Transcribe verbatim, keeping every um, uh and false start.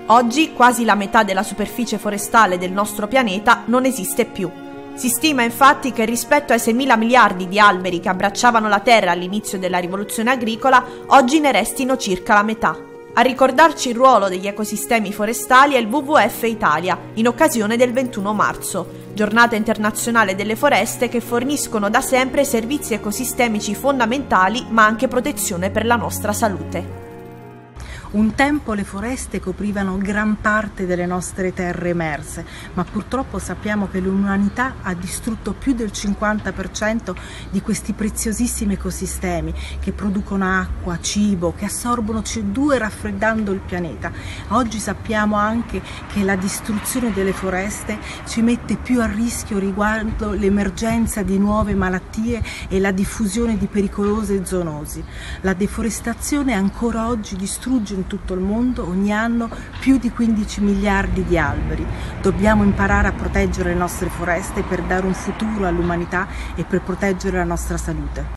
Oggi quasi la metà della superficie forestale del nostro pianeta non esiste più. Si stima infatti che rispetto ai seimila miliardi di alberi che abbracciavano la Terra all'inizio della rivoluzione agricola, oggi ne restino circa la metà. A ricordarci il ruolo degli ecosistemi forestali è il W W F Italia, in occasione del ventuno marzo, giornata internazionale delle foreste che forniscono da sempre servizi ecosistemici fondamentali ma anche protezione per la nostra salute. Un tempo le foreste coprivano gran parte delle nostre terre emerse, ma purtroppo sappiamo che l'umanità ha distrutto più del cinquanta per cento di questi preziosissimi ecosistemi che producono acqua, cibo, che assorbono C O due raffreddando il pianeta. Oggi sappiamo anche che la distruzione delle foreste ci mette più a rischio riguardo l'emergenza di nuove malattie e la diffusione di pericolose zoonosi. La deforestazione ancora oggi distrugge in tutto il mondo ogni anno più di quindici miliardi di alberi. Dobbiamo imparare a proteggere le nostre foreste per dare un futuro all'umanità e per proteggere la nostra salute.